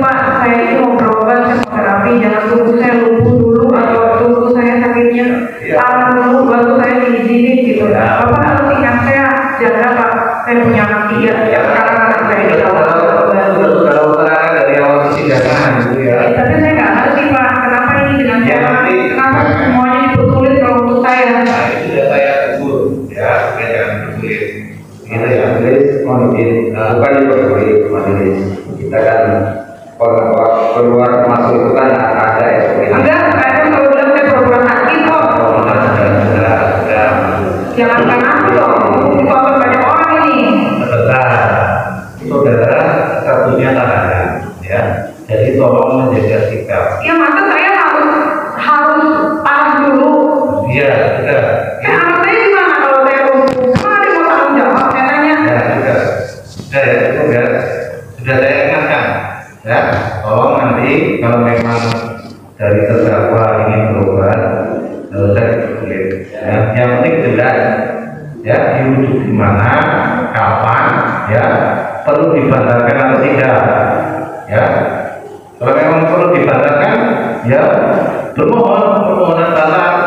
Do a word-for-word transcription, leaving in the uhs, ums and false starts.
Pak, saya ini mau berobat, saya mau terapi, jangan tunggu saya lumpuh dulu atau tunggu saya sakitnya parah dulu baru saya diizinin gitu. Ya. Bapak harus ingat saya jaga Pak, saya punya kaki ya, ya sekarang anak saya di dalam. Kalau keterangan dari awal persidangan gitu ya. Eh, tapi saya nggak ngerti Pak, kenapa ini dengan Ya, cara, nanti. kenapa semuanya dipersulit kalau untuk saya? Nah, itu sudah saya tegur ya, supaya jangan dipersulit. Kita ya, majelis mohon izin, uh, bukan dipersulit majelis. Kita kan kalau keluar masuk itu kan ada ya. Enggak, saya kan kalau bilang saya pura-pura sakit kok. Oh, sudah, sudah, sudah. Jangan kan aku dong, ditonton banyak orang ini. Sebentar, saudara statusnya tahanan, ya. Jadi tolong menjaga sikap. Ya masa saya harus harus parah dulu. Iya, sudah. Ya anak saya gimana kalau saya lumpuh? Emang ada yang mau tanggung jawab? Saya tanya. Ya, sudah. Sudah, ya, sudah. Sudah saya ingatkan. Ya, tolong nanti kalau memang dari terdakwa ingin berobat, tidak usah dipersulit. Ya, yang penting jelas, ya, dirujuk di mana, kapan, ya, perlu dibantarkan atau tidak, ya. Kalau memang perlu dibantarkan, ya, bermohon permohonan batal